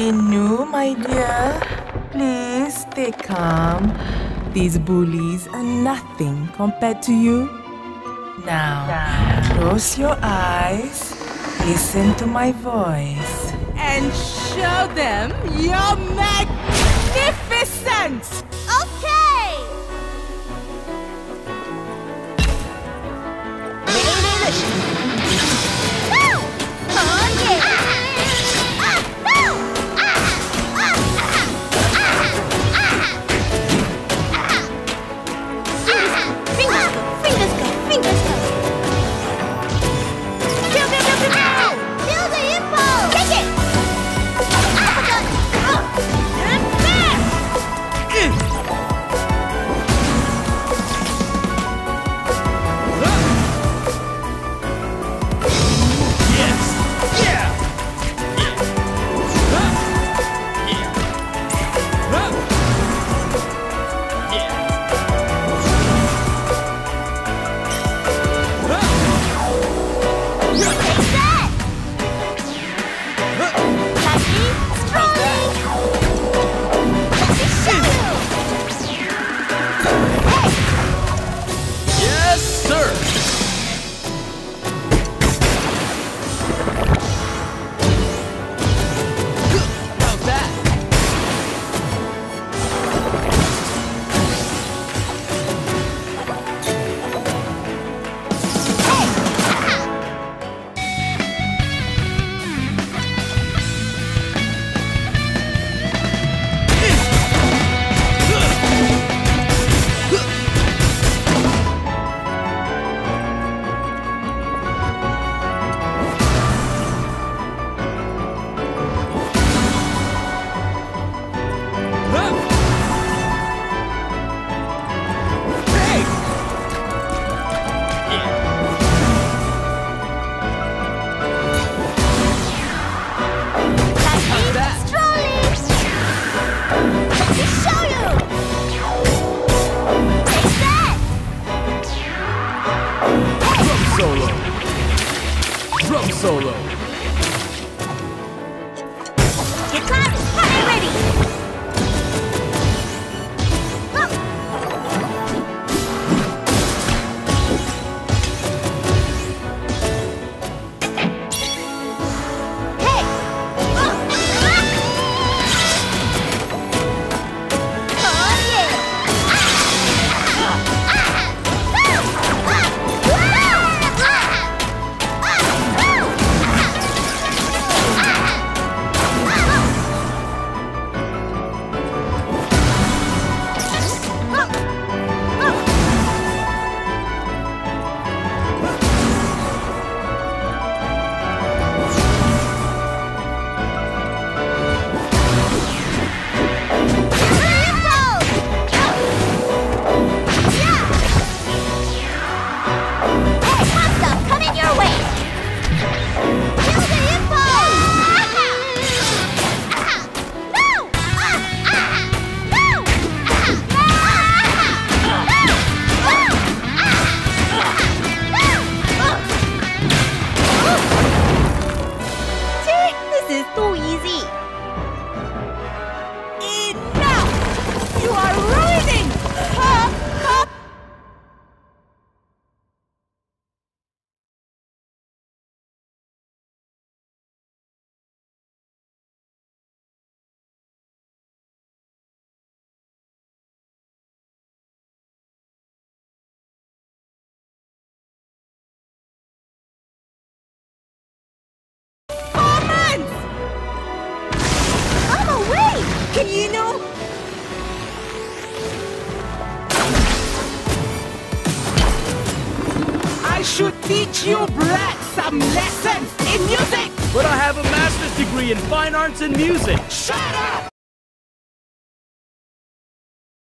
Inu, my dear, please stay calm. These bullies are nothing compared to you. Now, close your eyes, listen to my voice, and show them your magnificence! Okay! Woo! Oh yeah! Fingers go! Feel the impulse! Take it! Drum solo. Guitar is hot ready. Inu! I should teach you brats some lessons in music! But I have a master's degree in fine arts and music. Shut up!